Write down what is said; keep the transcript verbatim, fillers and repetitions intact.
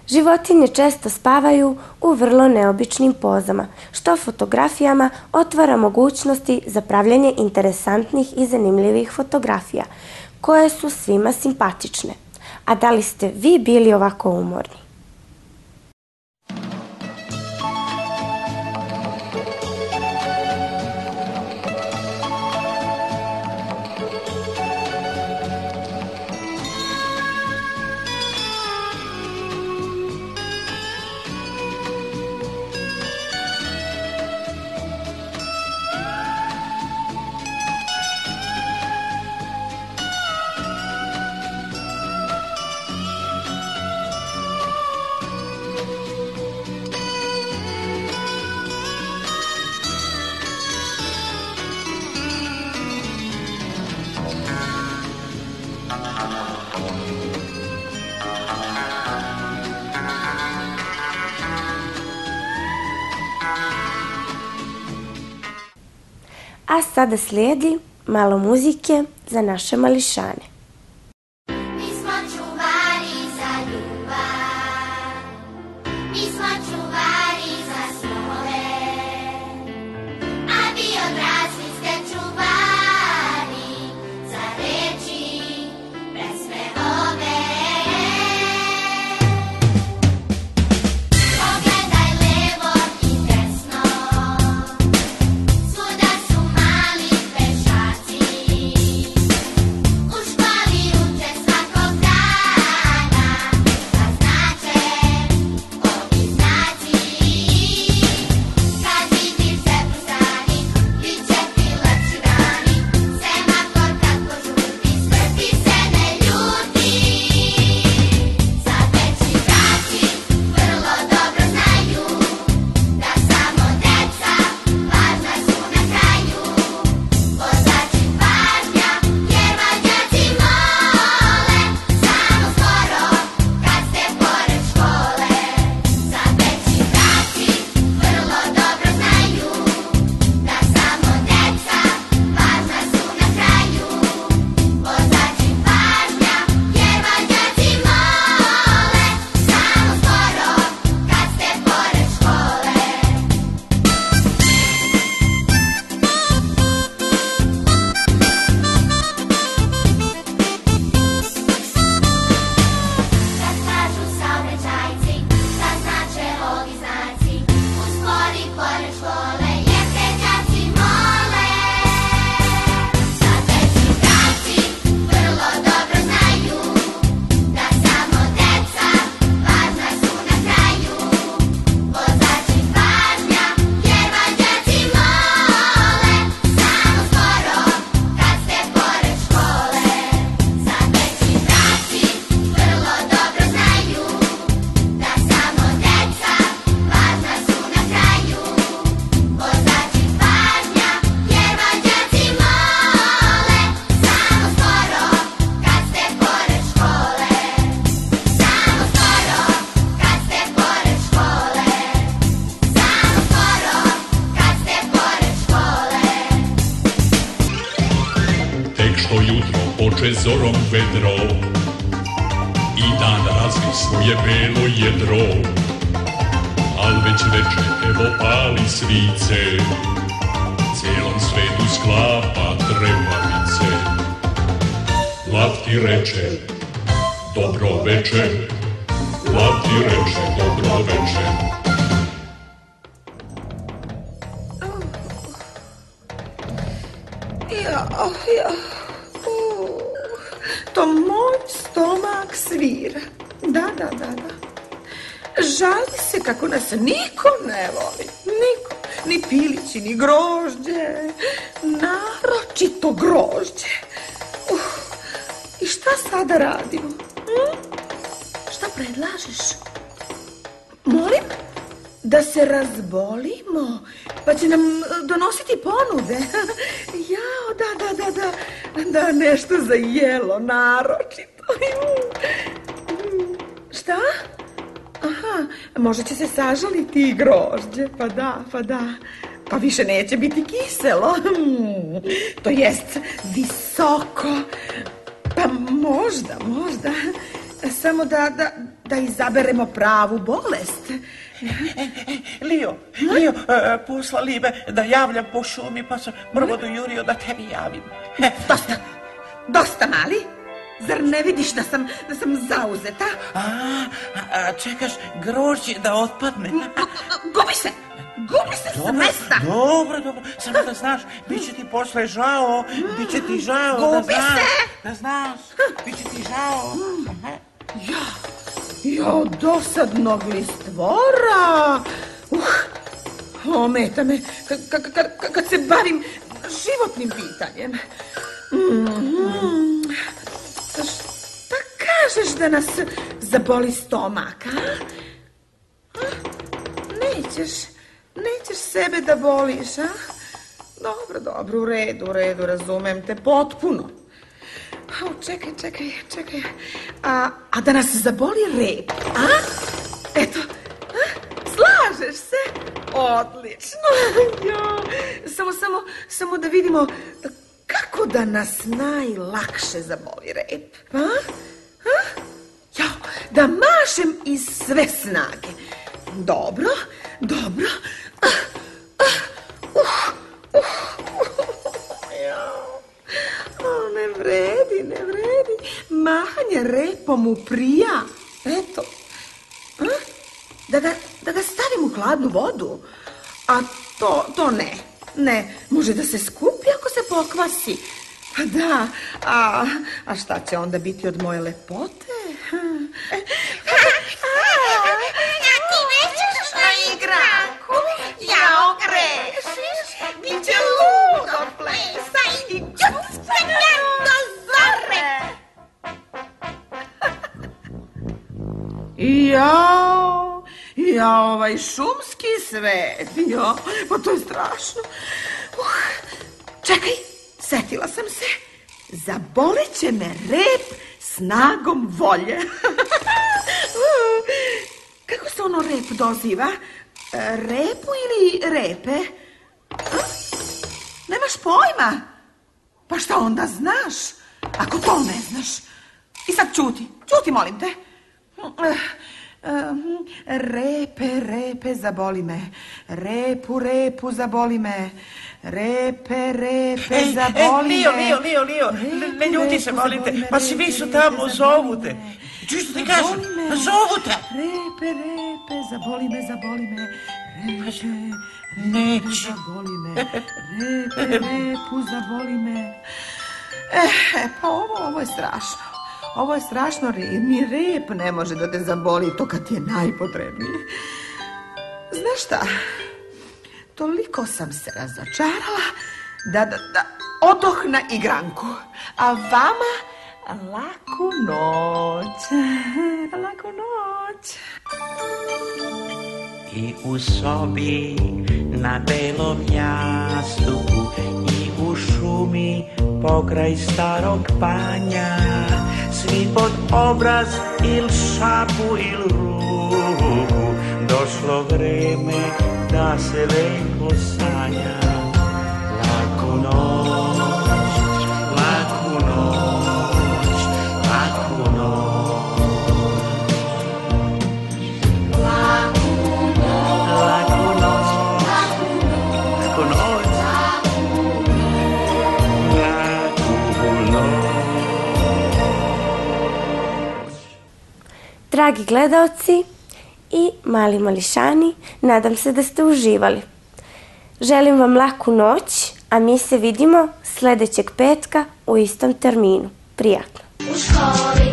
Životinje često spavaju u vrlo neobičnim pozama, što fotografijama otvara mogućnosti za pravljanje interesantnih i zanimljivih fotografija, koje su svima simpatične. A da li ste vi bili ovako umorni? A sada slijedi malo muzike za naše mališane. Poče zorom vedro i dan razvi svoje belo jedro, al već veče evo pali svice, cijelom svetu sklapa trepavice. Lav ti reče, dobro večer, lav ti reče, dobro večer. Ja, ja. To moj stomak svira. Da, da, da, da. Žali se kako nas niko ne voli. Niko. Ni pilići, ni grožđe. Naročito grožđe. Uh, I šta sada radimo? Hm? Šta predlažeš? Molim? Da se razbolimo, pa će nam donositi ponude. Jao, da, da, da, da, da, nešto za jelo, naročito. Šta? Aha, možda će se sažaliti i grožđe, pa da, pa da. Pa više neće biti kiselo. To jest visoko. Pa možda, možda. Samo da, da, da izaberemo pravu bolest. Lio, Lio, poslali me da javljam po šumi, pa sam prvo dojurio da tebi javim. Dosta, dosta, mali. Zar ne vidiš da sam, da sam zauzeta? A, čekaš grožđe da otpadne? Gubi se, gubi se sa mesta. Dobro, dobro, samo da znaš, bit će ti posle žao, bit će ti žao, da znaš, da znaš, bit će ti žao. Ja, ja, dosadnog li stvora. Uh, ometa me kad se bavim životnim pitanjem. Mm-hmm. Šta kažeš da nas zaboli stomak, a? a? Nećeš, nećeš sebe da boliš, a? Dobro, dobro, u redu, u redu, razumem te potpuno. A, čekaj, čekaj, čekaj. A, a da nas zaboli rep, a? Eto, a? Slažeš se? Odlično. Ja. Samo, samo, samo da vidimo kako da nas najlakše zaboli rep, a? a? Ja, da mašem iz sve snage. Dobro, dobro. Ah, ah, uh, uh, uh, ja. O, ne vredi, ne vredi. Mahanje repom u prija. Eto. A? Da ga, da ga stavim u hladnu vodu. A to, to ne. Ne, može da se skupi ako se pokvasi. Pa da, a, a šta će onda biti od moje lepote? Ja ti nećeš na igranku, ja ogrešiš, biće ludo plesa i čuckanjem do zore. Jao, ja ovaj šumski svet, jo, pa to je strašno. Uh, čekaj, setila sam se, zabolit će me rep snagom volje. uh, kako se ono rep doziva? Repu ili repe? A? Nemaš pojma? Pa šta onda znaš, ako to ne znaš? I sad čuti, čuti molim te. Um, repe, repe, zaboli me. Repu, repu, zaboli me. Repe, repe, Ej, zaboli ej, Lio, me. Lio, Lio, Lio, Repu, ne ljuti repu, se, molim te, zaboli me, pa svi repe, su repe, tamo, zaboli zovu me. te. Čuj što ti kažem, Zaboli me. zovu te. Repe, repe, zaboli me, zaboli me. Repe, Neće. zaboli me. Repe, repu, zaboli me. Eh, pa ovo, ovo je strašno. Ovo je strašno, ni rep ne može da te zaboli to kad ti je najpotrebnije. Znaš šta, toliko sam se razočarala da, da, da odoh na igranku. A vama laku noć. Laku noć. I u sobi na belom jastuku i u šumi pokraj starog panja, svi pod obraz il šapu il ruku, došlo vreme da se lepo sanja. Laku noć, laku noć, laku noć. Laku noć, laku noć, laku noć. Dragi gledaoci i mali mališani, nadam se da ste uživali. Želim vam laku noć, a mi se vidimo sljedećeg petka u istom terminu. Prijatno! U školi